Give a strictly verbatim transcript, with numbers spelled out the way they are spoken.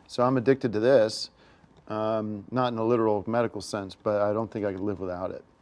So I'm addicted to this, um, not in a literal medical sense, but I don't think I could live without it.